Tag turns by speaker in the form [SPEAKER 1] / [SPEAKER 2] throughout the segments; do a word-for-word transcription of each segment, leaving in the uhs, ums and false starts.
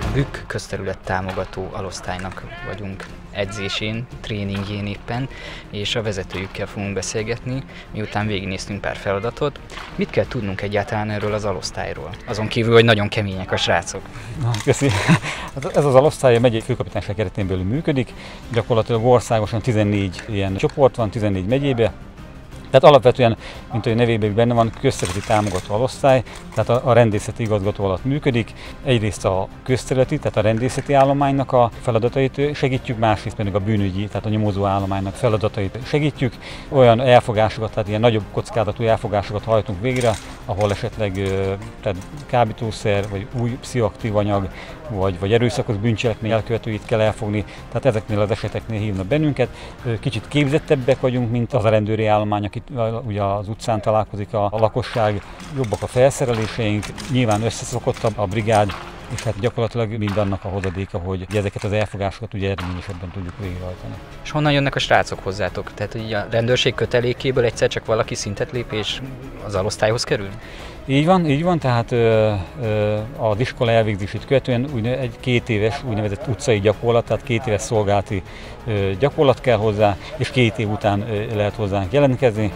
[SPEAKER 1] Bükk közterület támogató alosztálynak vagyunk edzésén, tréningjén éppen, és a vezetőjükkel fogunk beszélgetni, miután végignéztünk pár feladatot. Mit kell tudnunk egyáltalán erről az alosztályról? Azon kívül, hogy nagyon kemények a srácok.
[SPEAKER 2] Na, köszi. Ez az alosztály a megyei főkapitányság keretén belül működik. Gyakorlatilag országosan tizennégy ilyen csoport van, tizennégy megyébe. Tehát alapvetően, mint ahogy nevében benne van, közterületi támogató alosztály, tehát a, a rendészeti igazgató alatt működik. Egyrészt a közterületi, tehát a rendészeti állománynak a feladatait segítjük, másrészt pedig a bűnügyi, tehát a nyomozó állománynak feladatait segítjük. Olyan elfogásokat, tehát ilyen nagyobb kockázatú elfogásokat hajtunk végre, ahol esetleg tehát kábítószer, vagy új pszichoaktív anyag, vagy, vagy erőszakos bűncselekmény elkövetőit kell elfogni. Tehát ezeknél az eseteknél hívnak bennünket. Kicsit képzettebbek vagyunk, mint az a rendőri állomány, akit ugye az utcán találkozik a, a lakosság. Jobbak a felszereléseink, nyilván összeszokottabb a brigád, és hát gyakorlatilag mindannak a hozadéka, hogy ezeket az elfogásokat ugye eredményesebben tudjuk végrehajtani.
[SPEAKER 1] És honnan jönnek a srácok hozzátok? Tehát ugye a rendőrség kötelékéből egyszer csak valaki szintet lép és az alosztályhoz kerül?
[SPEAKER 2] Így van, így van, tehát ö, ö, az iskola elvégzését követően úgy, egy két éves úgynevezett utcai gyakorlat, tehát két éves szolgálati ö, gyakorlat kell hozzá, és két év után ö, lehet hozzánk jelentkezni.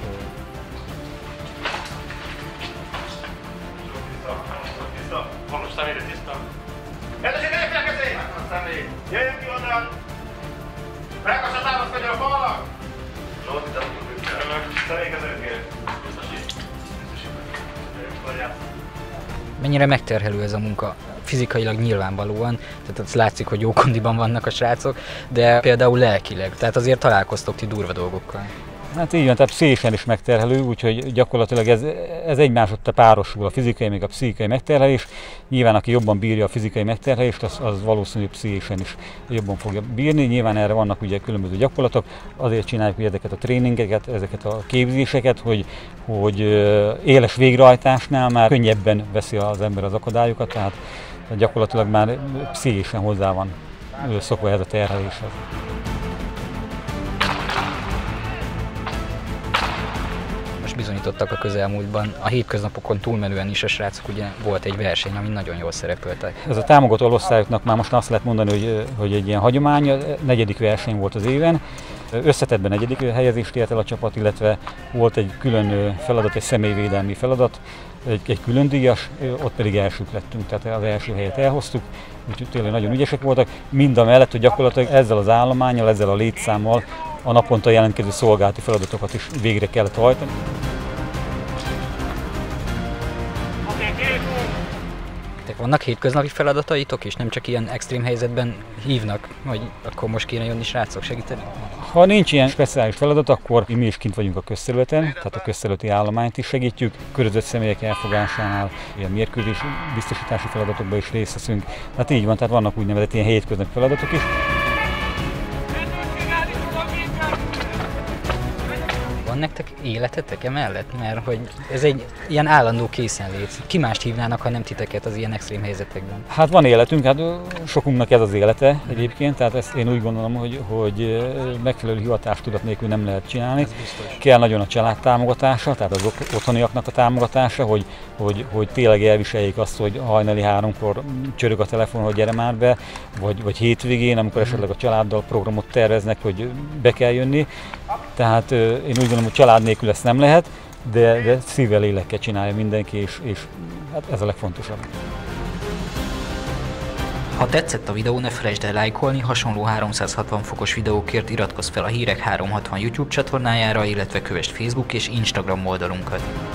[SPEAKER 1] Mennyire megterhelő ez a munka? Fizikailag nyilvánvalóan, tehát az látszik, hogy jó kondiban vannak a srácok, de például lelkileg, tehát azért találkoztok ti durva dolgokkal.
[SPEAKER 2] Hát így van, tehát pszichésen is megterhelő, úgyhogy gyakorlatilag ez, ez egymásodta párosul, a fizikai meg a pszichikai megterhelés. Nyilván aki jobban bírja a fizikai megterhelést, az, az valószínűleg pszichésen is jobban fogja bírni. Nyilván erre vannak ugye különböző gyakorlatok, azért csináljuk ugye ezeket a tréningeket, ezeket a képzéseket, hogy, hogy éles végrehajtásnál már könnyebben veszi az ember az akadályokat, tehát gyakorlatilag már pszichésen hozzá van szokva ez a terheléshez.
[SPEAKER 1] Bizonyítottak a közelmúltban, a hétköznapokon túlmenően is a srácok, ugye volt egy verseny, ami nagyon jól szerepeltek.
[SPEAKER 2] Ez a támogató alosztályoknak már most azt lehet mondani, hogy, hogy egy ilyen hagyomány, negyedik verseny volt az éven. Összetettben negyedik helyezést ért el a csapat, illetve volt egy külön feladat, egy személyvédelmi feladat, egy, egy külön díjas, ott pedig elsők lettünk, tehát az első helyet elhoztuk, úgyhogy tényleg nagyon ügyesek voltak. Mind a mellett, hogy gyakorlatilag ezzel az állománnyal, ezzel a létszámmal a naponta jelentkező szolgálati feladatokat is végre kellett hajtani.
[SPEAKER 1] Vannak hétköznapi feladataitok, és nem csak ilyen extrém helyzetben hívnak, hogy akkor most kéne jönni srácok segíteni?
[SPEAKER 2] Ha nincs ilyen speciális feladat, akkor mi is kint vagyunk a közterületen, tehát a közterületi állományt is segítjük. Körözött személyek elfogásánál, ilyen mérkőzés biztosítási feladatokban is részt veszünk. Tehát így van, tehát vannak úgynevezett ilyen hétköznapi feladatok is.
[SPEAKER 1] Van nektek életetek emellett? Mert hogy ez egy ilyen állandó készenlét. Ki mást hívnának, ha nem titeket az ilyen extrém helyzetekben?
[SPEAKER 2] Hát van életünk, hát sokunknak ez az élete egyébként, tehát ezt én úgy gondolom, hogy, hogy megfelelő hivatástudat nélkül nem lehet csinálni. Kell nagyon a család támogatása, tehát az otthoniaknak a támogatása, hogy, hogy, hogy tényleg elviseljék azt, hogy hajnali háromkor csörög a telefon, hogy gyere már be, vagy, vagy hétvégén, amikor esetleg a családdal programot terveznek, hogy be kell jönni. Tehát én úgy gondolom, hogy család nélkül ezt nem lehet, de, de szívvel, lélekkel csinálja mindenki, és, és hát ez a legfontosabb.
[SPEAKER 1] Ha tetszett a videó, ne felejtsd el lájkolni, hasonló háromszázhatvan fokos videókért iratkozz fel a Hírek háromszázhatvan YouTube csatornájára, illetve kövesd Facebook és Instagram oldalunkat.